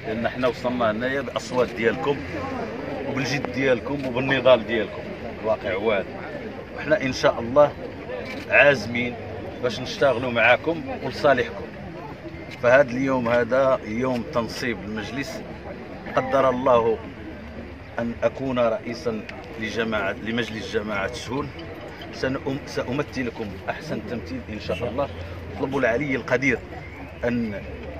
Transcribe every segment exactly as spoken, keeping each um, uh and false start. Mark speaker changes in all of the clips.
Speaker 1: لان حنا وصلنا هنايا باصوات ديالكم وبالجد ديالكم وبالنضال ديالكم. الواقع هو هذا، وحنا ان شاء الله عازمين باش نشتغلوا معاكم ولصالحكم. فهذا اليوم هذا يوم تنصيب المجلس، قدر الله ان اكون رئيسا لجماعه لمجلس جماعه شهول. سأمثلكم احسن تمثيل ان شاء الله. اطلبوا العلي القدير ان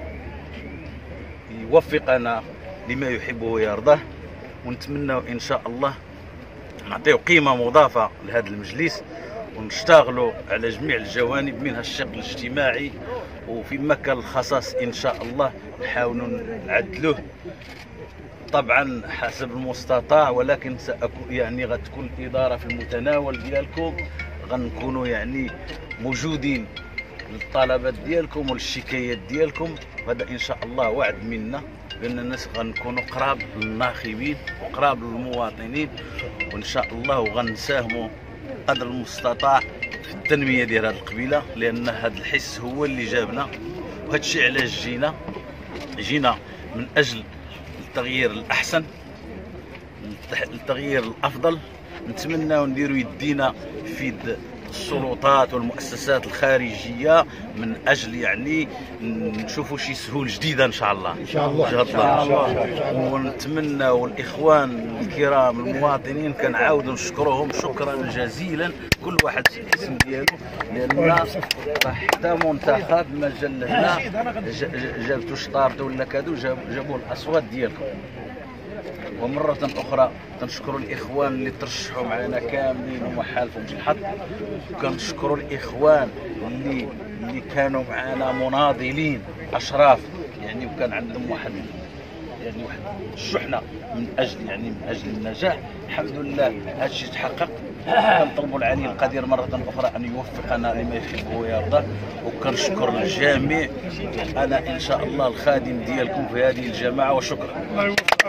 Speaker 1: يوفقنا لما يحبه ويرضاه، ونتمنى ان شاء الله نعطيو قيمه مضافه لهذا المجلس ونشتغلوا على جميع الجوانب، منها الشق الاجتماعي، وفي مكان الخصاص ان شاء الله نحاولوا نعدلوه طبعا حسب المستطاع. ولكن سأكون يعني غتكون الاداره في المتناول ديالكم، غنكونوا يعني موجودين للطلبات ديالكم وللشكايات ديالكم. وهذا ان شاء الله وعد منا بان الناس غنكونوا قراب للناخبين وقراب للمواطنين، وان شاء الله غنساهموا قدر المستطاع في التنميه ديال هذه القبيله، لان هذا الحس هو اللي جابنا. وهذا الشيء علاش جينا جينا من اجل التغيير الاحسن، التغيير الافضل. نتمنى نديروا يدينا في يد السلطات والمؤسسات الخارجيه من اجل يعني نشوفوا شي سهول جديده ان شاء الله
Speaker 2: ان شاء الله, إن شاء الله.
Speaker 1: ونتمنى والاخوان الكرام المواطنين كنعاودوا نشكرهم شكرا جزيلا كل واحد في الاسم ديالو، لان حتى منتخب ما جا لهنا جابتو شطارته ولا كادو، جابوا الاصوات ديالكم. ومرة أخرى تنشكروا الإخوان اللي ترشحوا معنا كاملين وما حالفهمش الحظ، وكنشكروا الإخوان اللي اللي كانوا معنا مناضلين أشراف يعني، وكان عندهم واحد يعني واحد الشحنة من أجل يعني من أجل النجاح. الحمد لله هذا الشيء تحقق. كنطلبوا العلي القدير مرة أخرى أن يوفقنا لما يحبه ويرضى، وكنشكر الجميع. أنا إن شاء الله الخادم ديالكم في هذه الجماعة، وشكرا.